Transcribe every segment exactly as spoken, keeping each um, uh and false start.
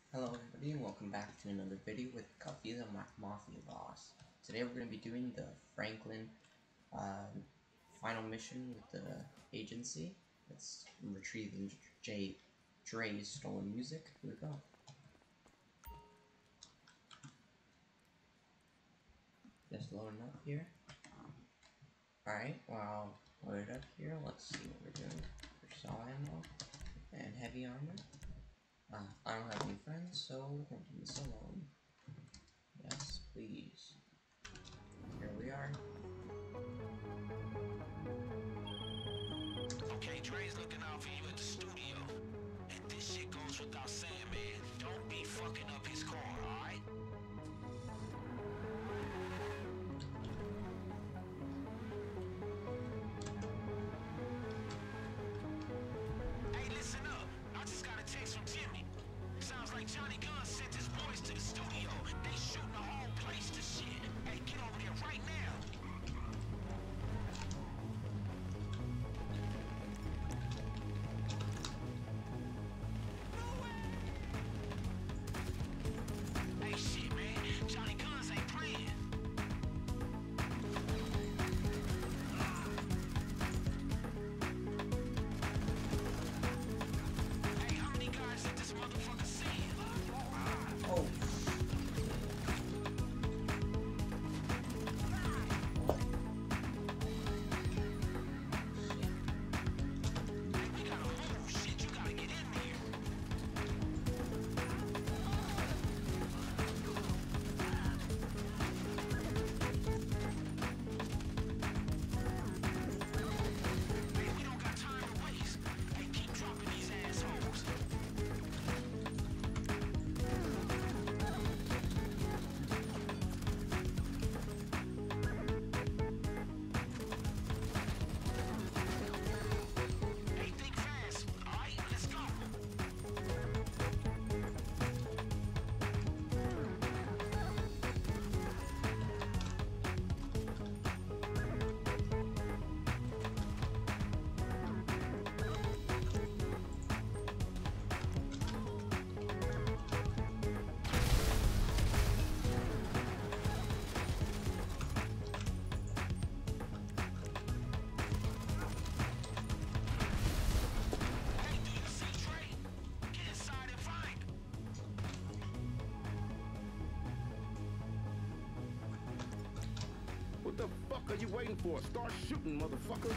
Hello everybody and welcome back to another video with Coffee the Ma Mafia Boss. Today we're going to be doing the Franklin uh, final mission with the agency. It's retrieving Jay Dre's stolen music. Here we go. Just loading up here. Alright, well, loaded up here. Let's see what we're doing. Purcell ammo and heavy armor. Uh, I don't have any friends, so we're going to do this alone. Yes, please. Here we are. Okay, Dre's looking out for you at the studio. And this shit goes without saying, man. Don't be fucking up his car, alright? Hey, listen up. I just got a text from Jimmy. Sounds like Johnny Gunn sent his boys to the studio. They shooting the whole place to shit. Hey, get over there right now. Hey, shit, man. Johnny Guns ain't playing. Hey, how many guys did this motherfucker see? Oh. Hey, we gotta move. Shit, you gotta get in there. Hey, we don't got time to waste. Hey, keep dropping these assholes. Hey, think fast. All right, let's go. Hey, do you see Trey? Get inside and find him. What the fuck are you waiting for? Start shooting, motherfucker.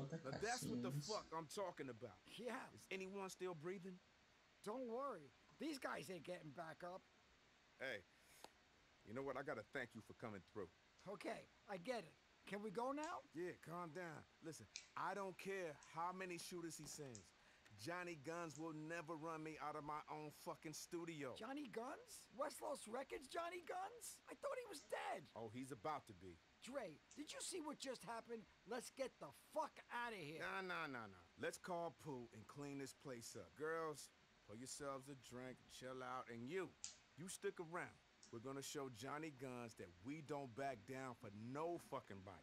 the Now that's what the cutscenes. fuck I'm talking about. Yeah, Is anyone still breathing? don't worry. These guys ain't getting back up. Hey, you know what? I gotta thank you for coming through. Okay, I get it. Can we go now? Yeah, calm down. Listen, I don't care how many shooters he sends. Johnny Guns will never run me out of my own fucking studio. Johnny Guns? West Los Records Johnny Guns? I thought he was dead. Oh, he's about to be. Dre, did you see what just happened? Let's get the fuck out of here. Nah, nah, nah, nah. Let's call Pooh and clean this place up. Girls, pour yourselves a drink, chill out, and you, you stick around. We're gonna show Johnny Guns that we don't back down for no fucking body.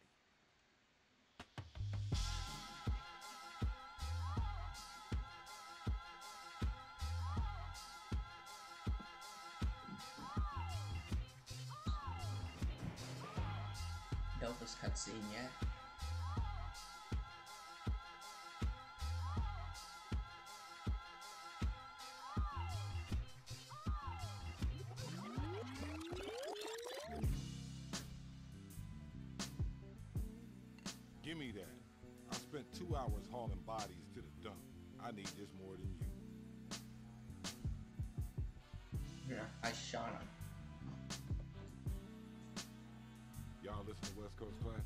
Dopest cutscene yet. Give me that. I spent two hours hauling bodies to the dump. I need this more than you. Yeah, I shot him. Y'all listen to West Coast Classic?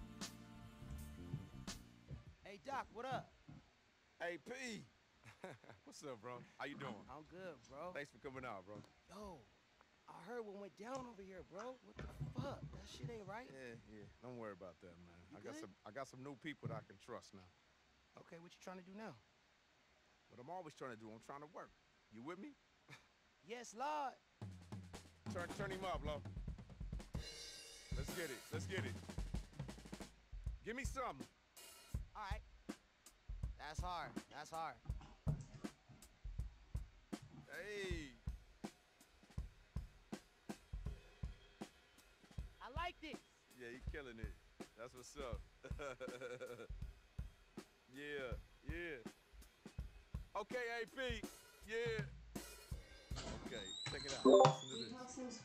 Hey Doc, what up? Hey, P! What's up, bro? How you doing? I'm good, bro. Thanks for coming out, bro. Yo, I heard what went down over here, bro. What the fuck? That shit ain't right. Yeah, yeah. Don't worry about that, man. You I got good? some I got some new people that I can trust now. Okay, what you trying to do now? What I'm always trying to do, I'm trying to work. You with me? Yes, Lord. Turn turn him up, Lo. Let's get it. Let's get it. Give me something. All right. That's hard. That's hard. Hey. I like this. Yeah, you killing it. That's what's up. Yeah, yeah. Okay, A P. Yeah. Okay, check it out. Listen to this.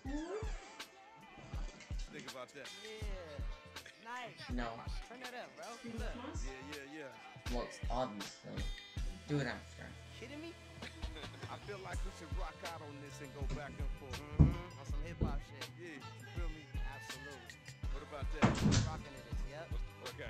Think about that. Yeah. Nice. No. Turn that up, bro. Look. Yeah, yeah, yeah. Well, obviously. Do it after. Kidding me? I feel like we should rock out on this and go back and forth. Mm-hmm. On some hip hop shit. Yeah, you feel me? Absolutely. What about that? Rocking to this, yep. Okay.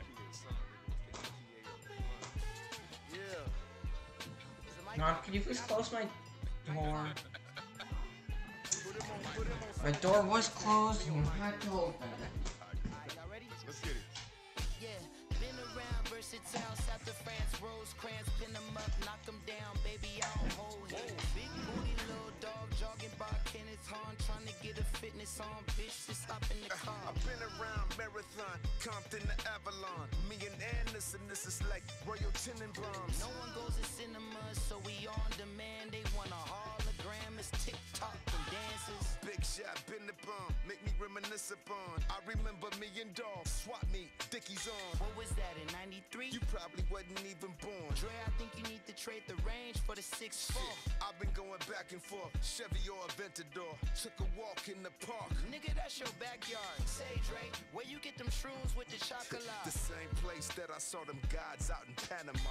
Yeah. Is the mic No, on? can you please close my door? Put him on, put him on. My door was closed and you had to open it. Alright, y'all ready? Let's get it. Yeah, been around versatile, south of France, Rosecrans, pin them up, knock them down, baby, I don't hold him. Big booty, little dog, jogging by Kenneth Hahn, trying to get a fitness on, bitch, just hop in the car. I've been around Marathon, Compton to Avalon. Me and Anderson, this is like Royal Tenenbaums. No one goes to cinema, so we on demand. They want a hologram, it's TikTok and dances. Big shot, been the bomb, make me reminisce upon. I remember me and Dog, swap me, Dickies on. What was that in ninety-three? You probably wasn't even born. Dre, I think you need to trade the range for the six four. I've been going back and forth, Chevy or Aventador. Took a walk in the park. Nigga, that's your backyard. Say, Dre, where you get them shrooms with the chocolate? The same place that I saw them gods out in Panama.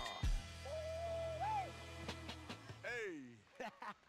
Hey!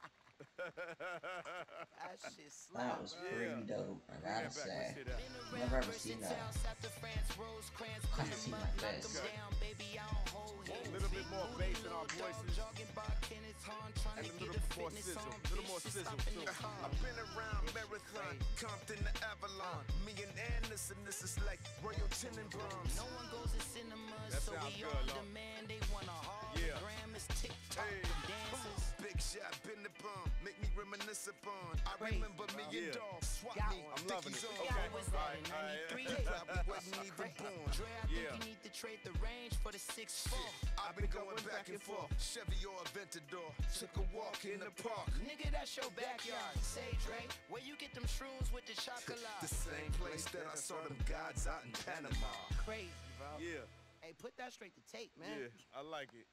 That shit slap, That was bro. pretty Yeah. dope, I Bring gotta that back, say. let's see that. Never ever seen that. I Haven't seen like this. Down, baby, I don't hold A him. little bit more bass in our voices. Jogging by Kenneth Hahn, trying And to a get little a bit more fitness sizzle, on, a little bitch, more just sizzle hop in the too. car. I've been around Marathon, Compton to Avalon. Me and Anderson, this is like Royal Tenenbaums. No one goes to cinema, That so sounds we good, on Lord. demand. They want a Yeah. hologram, it's TikTok Hey. and dances. Big shot, been the bomb, make me reminisce upon. I Crazy, remember bro. me and Yeah. Dog, swap Got me, one. I'm loving it. Yeah, Okay, what was that in alright, alright. ninety-three? You probably wasn't even born. Dre, I think Yeah. you need to trade the range for the six four. I've been going back and forth, Chevy or Aventador. Took a walk in the park. Nigga, that's your backyard. Say, Dre, where you get them shrooms with the chocolate? The same place that I saw them gods out in Panama. Crazy, bro. Yeah, Hey, put that straight to tape, man. yeah, I like it.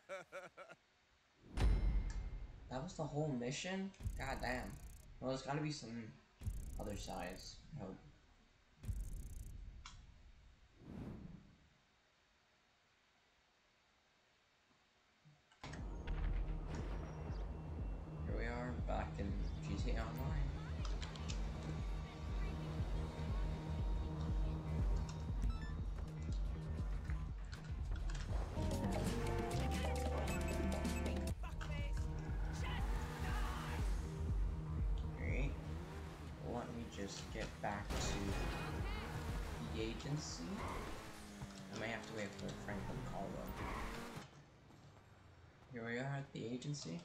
That was the whole mission? God damn. Well, there's gotta be some other sides. I hope. T A Online. Alright. Let me just get back to the agency. I may have to wait for Franklin call though. Here we are at the agency.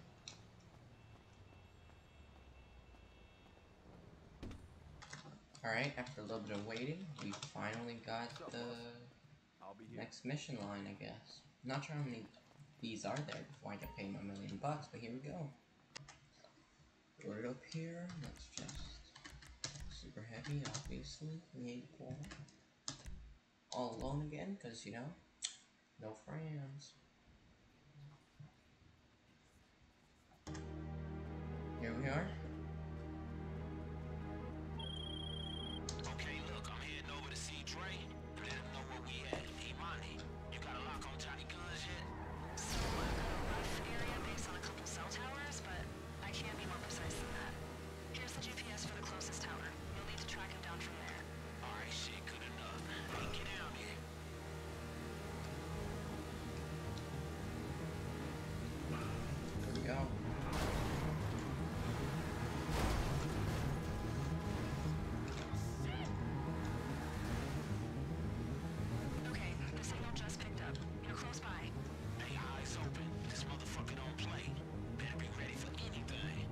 Alright, after a little bit of waiting, we finally got the I'll be here. next mission line, I guess. Not sure how many these are there before I get paid my million bucks, but here we go. Throw it up here. Let's just super heavy, obviously. We need to pull all alone again, because you know, no friends. Here we are. Okay, look, I'm heading over to see Dre. Let him know where we at. Imani, you got a lock on Johnny Guns yet? So I've got a rough area based on a couple cell towers, but I can't be more precise than that. Here's the G P S for the closest tower. You'll need to track him down from there. Alright, shit, good enough. Hey, get down here. Here we go. Okay, the signal just picked up. You're close by. Hey, eyes open. This motherfucker don't play. Better be ready for anything.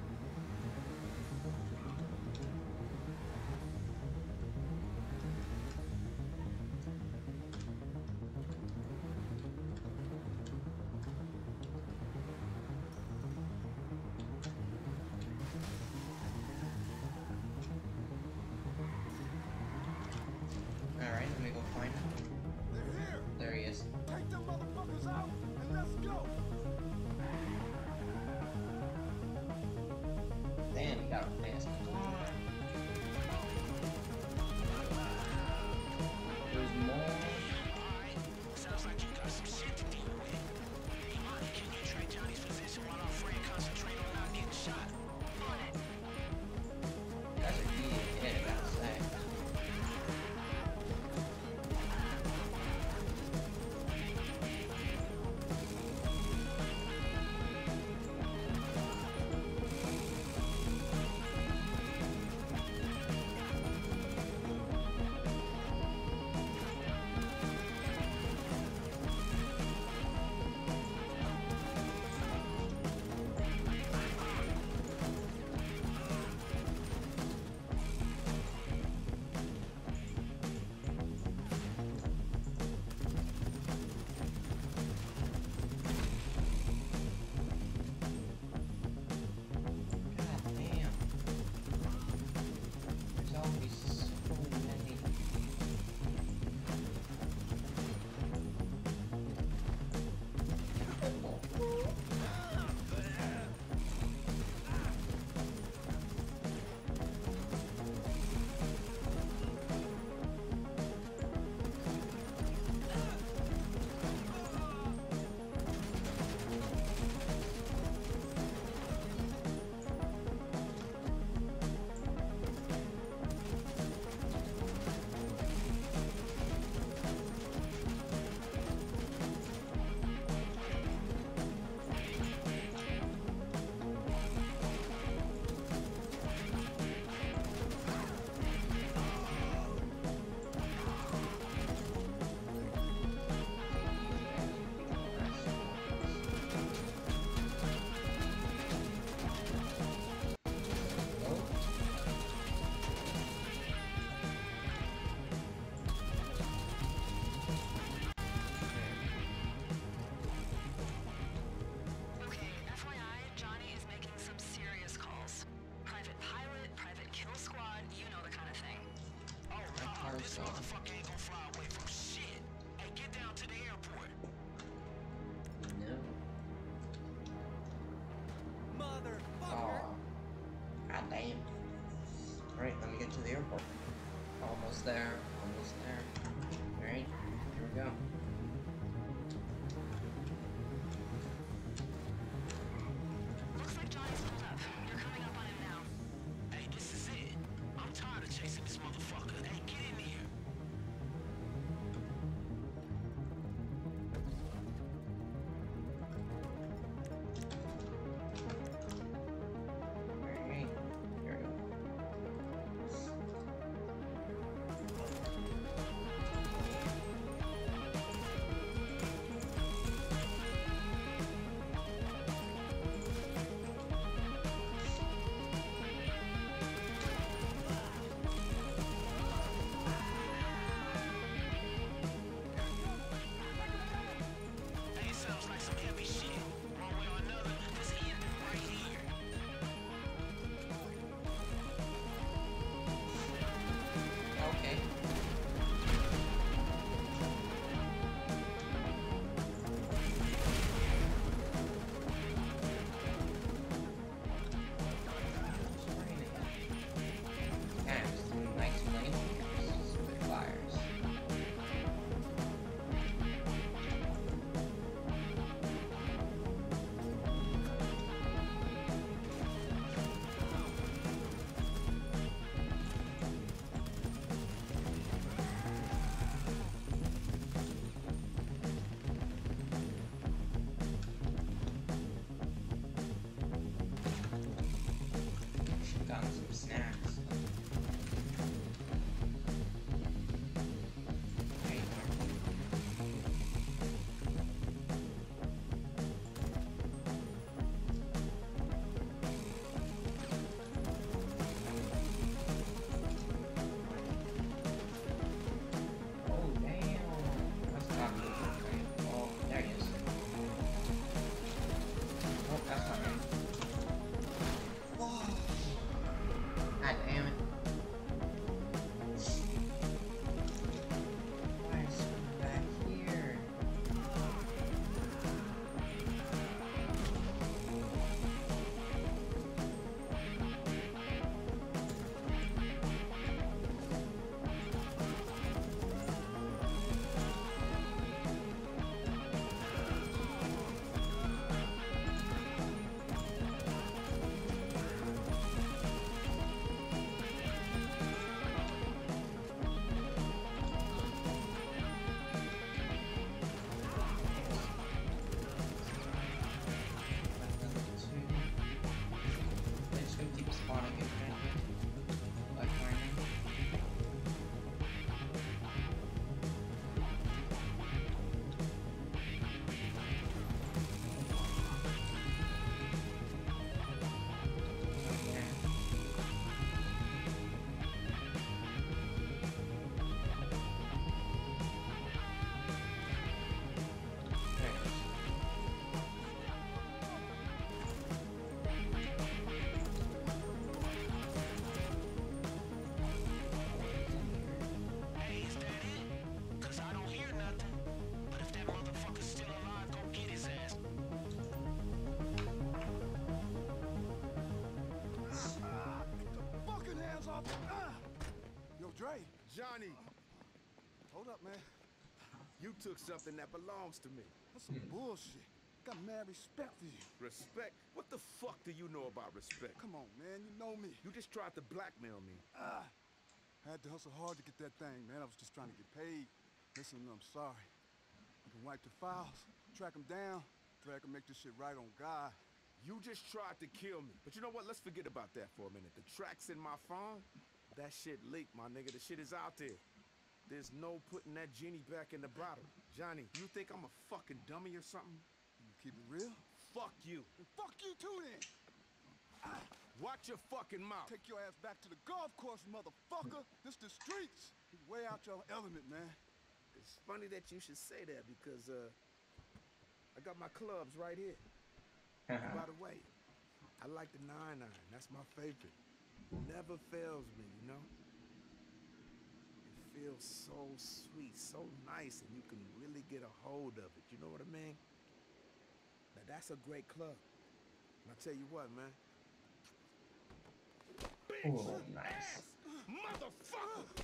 Alright, let me go find him. They're here. There he is. Take them motherfuckers out and let's go. Damn, he got a fast. There's more. Alright, sounds like you got some shit to deal with. Imani, can you track Johnny's position while our friend concentrate on not getting shot? On it. That's a easy hit, I gotta say. God damn. There's always so many. Okay, F Y I, Johnny is making some serious calls. Private pilot, private kill squad, you know the kind of thing. Oh, That uh, car's this gone. motherfucker ain't gonna fly away from shit. Hey, get down to the airport. No. Motherfucker! Aw. God damn. Alright, let me get to the airport. Almost there. Almost there. Alright, here we go. Looks like Johnny's pulled up. You're coming up on him now. Johnny! Hold up, man. You took something that belongs to me. That's some bullshit. Got mad respect for you. Respect? What the fuck do you know about respect? Come on, man. You know me. You just tried to blackmail me. Ah. I had to hustle hard to get that thing, man. I was just trying to get paid. Listen, I'm sorry. I can wipe the files, track them down, drag and make this shit right on God. You just tried to kill me. But you know what? Let's forget about that for a minute. The track's in my phone. That shit leaked, my nigga. The shit is out there. There's no putting that genie back in the bottle. Johnny, you think I'm a fucking dummy or something? You keep it real? Fuck you. And fuck you too, then. Ah, watch your fucking mouth. Take your ass back to the golf course, motherfucker. This the streets. You way out your element, man. It's funny that you should say that because, uh, I got my clubs right here. And by the way, I like the nine iron. That's my favorite. Never fails me, you know? It feels so sweet, so nice, and you can really get a hold of it. You know what I mean? Now, that's a great club. And I tell you what, man. Oh, nice. Motherfucker!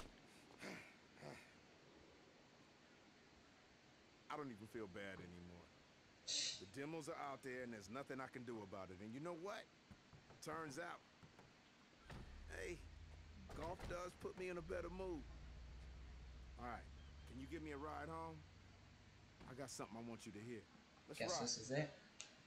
I don't even feel bad anymore. The demos are out there and there's nothing I can do about it. And you know what? Turns out, hey, golf does put me in a better mood. All right, can you give me a ride home? I got something I want you to hear. Let's Guess ride. this is it.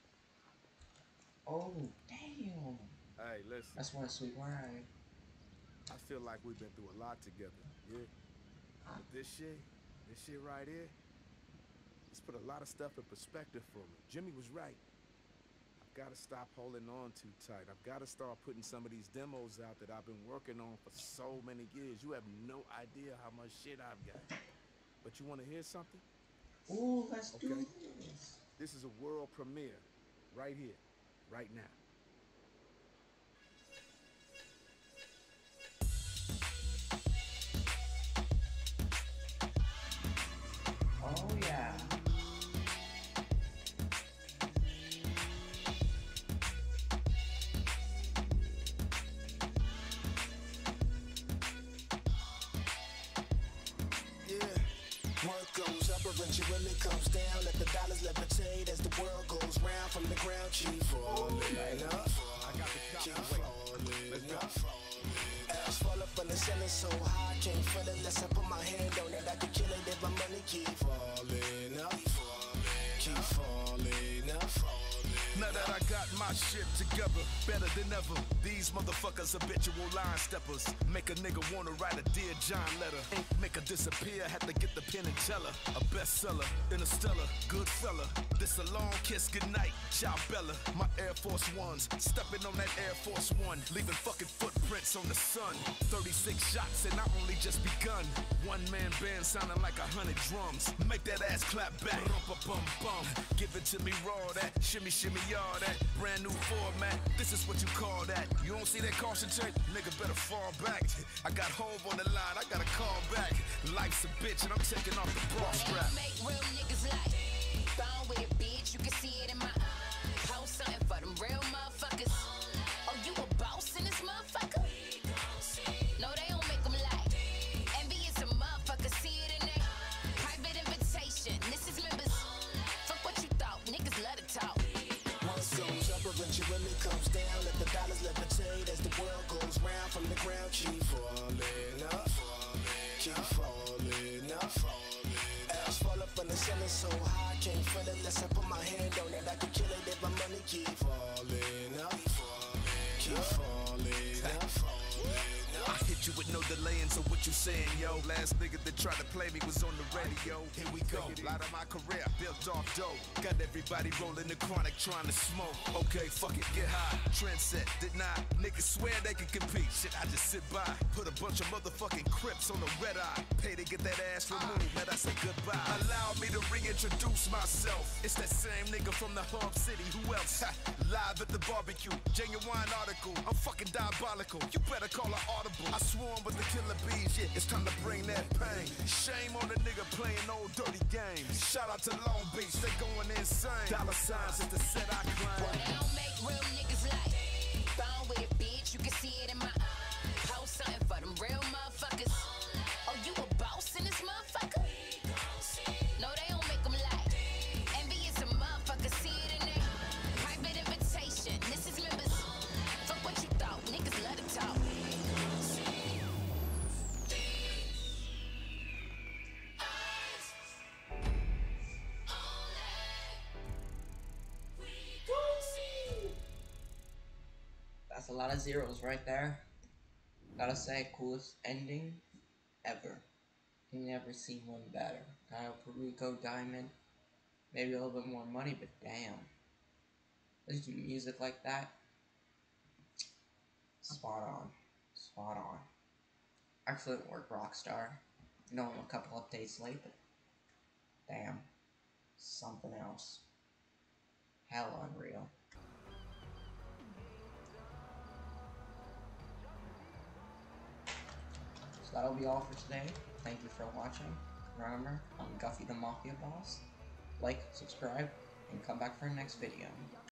Oh, damn. Hey, listen. That's one sweet ride. I feel like we've been through a lot together, yeah? But this shit, this shit right here, it's put a lot of stuff in perspective for me. Jimmy was right. I've got to stop holding on too tight. I've got to start putting some of these demos out that I've been working on for so many years. You have no idea how much shit I've got. But you want to hear something? Ooh, let's Okay. do this. This is a world premiere, right here, right now. Oh, yeah. Yeah. Work goes up eventually comes down. Let the dollars levitate as the world goes round. From the ground, keep falling up. Keep falling up. As fall up on the ceiling so high, can't feel it unless I put my hand on it. I can kill it if my money keep falling up. Keep falling up. Now that I got my shit together, better than ever. These motherfuckers habitual line steppers. Make a nigga wanna write a Dear John letter. Make her disappear, had to get the pen and tell her. A bestseller, interstellar, good fella. This a long kiss goodnight, ciao Bella. My Air Force Ones, stepping on that Air Force One. Leaving fucking footprints on the sun. thirty-six shots and I only just begun. One man band sounding like a hundred drums. Make that ass clap back, bum bum. Give it to me raw, that shimmy shimmy all that. Brand new format, this is what you call that. You don't see that caution tape? Nigga better fall back. I got Hove on the line, I gotta call back. Life's a bitch and I'm taking off the bra strap. Make real niggas like bone with a bitch, you can see it in my eyes. Post something for them real motherfuckers. Oh, you a boss in this motherfucker? No, they don't make them like envious a motherfucker, see it in there. Private invitation, this is members. Fuck what you thought, niggas love to talk. Once goes up eventually comes down. Let the dollars levitate as the world goes round. From the ground, keep falling up. Keep falling up. As fall up on the ceiling so high, can't feel it unless I put my hand on it. I can kill it if my money keep falling up. Keep falling up. I hit you with no delaying, so what you saying, yo? Last nigga that tried to play me was on the radio. Here we go, light of my career, built off dope. Got everybody rolling the chronic, trying to smoke. Okay, fuck it, get high. Trend set, deny. Niggas swear they can compete. Shit, I just sit by. Put a bunch of motherfucking Crips on the red eye. Pay to get that ass removed, man, I say goodbye. Allow me to reintroduce myself. It's that same nigga from the hub city, who else? Ha, live at the barbecue, genuine article. I'm fucking diabolical, you better call an audible. I swarm with the killer bees, yeah, it's time to bring that pain. Shame on the nigga playing old dirty games. Shout out to Long Beach, they going insane. Dollar signs is the set I climb. Boy, they don't make real niggas like bone with a bitch, you can see it in my eyes. Post something for them real motherfuckers. Oh, you a That's a lot of zeros right there. Gotta say, coolest ending ever. Never seen one better. Kyle Perico Diamond. Maybe a little bit more money, but damn. Let's do music like that. Spot on. Spot on. Excellent work, Rockstar. I know I'm a couple updates late, but damn. Something else. Hell unreal. So that'll be all for today. Thank you for watching. Remember, I'm Guffy the Mafia Boss. Like, subscribe, and come back for our next video.